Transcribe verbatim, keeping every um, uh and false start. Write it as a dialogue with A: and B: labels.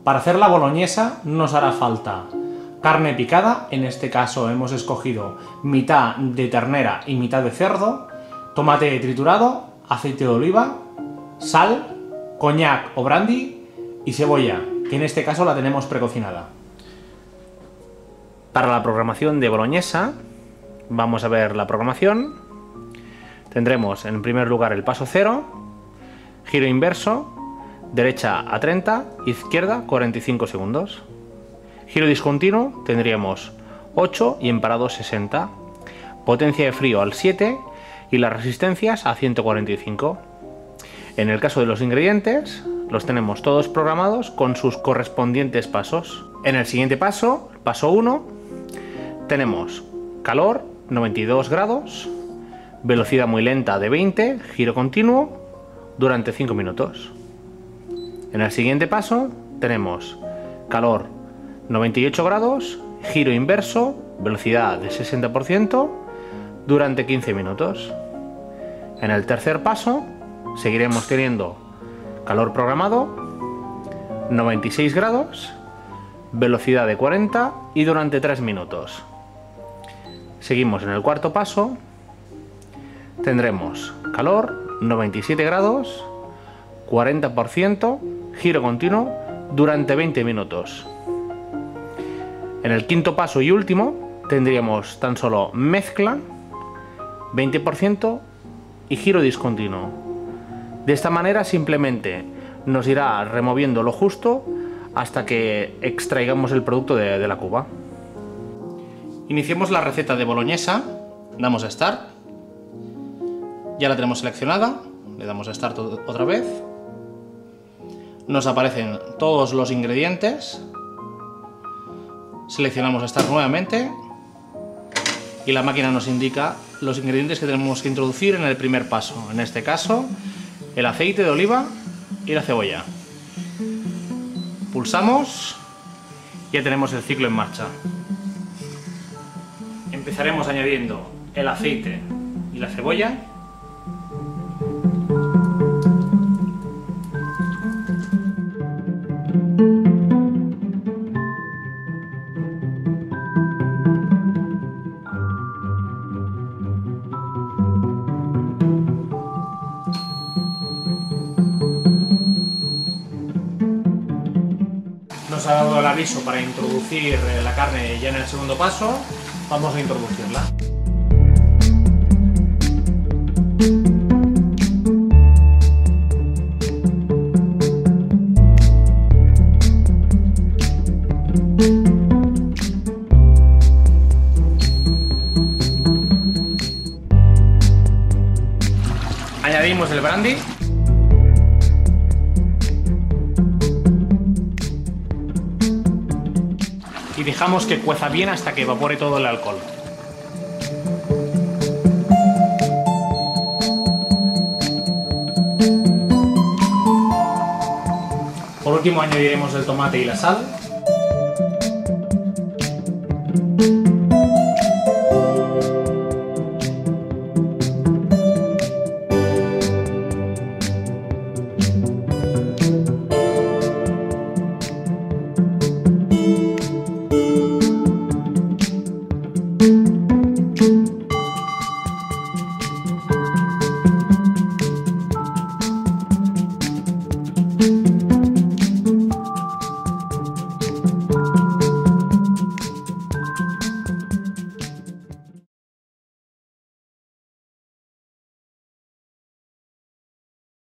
A: Para hacer la boloñesa nos hará falta carne picada, en este caso hemos escogido mitad de ternera y mitad de cerdo, tomate triturado, aceite de oliva, sal, coñac o brandy y cebolla, que en este caso la tenemos precocinada. Para la programación de boloñesa, vamos a ver la programación. Tendremos en primer lugar el paso cero, giro inverso, derecha a treinta, izquierda cuarenta y cinco segundos. Giro discontinuo tendríamos ocho y en parado sesenta. Potencia de frío al siete y las resistencias a ciento cuarenta y cinco. En el caso de los ingredientes, los tenemos todos programados con sus correspondientes pasos. En el siguiente paso, paso uno, tenemos calor noventa y dos grados, velocidad muy lenta de veinte, giro continuo durante cinco minutos. En el siguiente paso tenemos calor noventa y ocho grados, giro inverso, velocidad de sesenta por ciento durante quince minutos. En el tercer paso seguiremos teniendo calor programado, noventa y seis grados, velocidad de cuarenta y durante tres minutos. Seguimos en el cuarto paso, tendremos calor, noventa y siete grados, cuarenta por ciento, giro continuo durante veinte minutos. En el quinto paso y último tendríamos tan solo mezcla, veinte por ciento y giro discontinuo. De esta manera simplemente nos irá removiendo lo justo hasta que extraigamos el producto de, de la cuba. Iniciemos la receta de boloñesa, damos a Start, ya la tenemos seleccionada, le damos a Start otra vez, nos aparecen todos los ingredientes, seleccionamos Start nuevamente y la máquina nos indica los ingredientes que tenemos que introducir en el primer paso, en este caso el aceite de oliva y la cebolla. Pulsamos y ya tenemos el ciclo en marcha. Empezaremos añadiendo el aceite y la cebolla. Nos ha dado el aviso para introducir la carne ya en el segundo paso. Vamos a introducirla. Añadimos el brandy. Y dejamos que cueza bien hasta que evapore todo el alcohol. Por último añadiremos el tomate y la sal.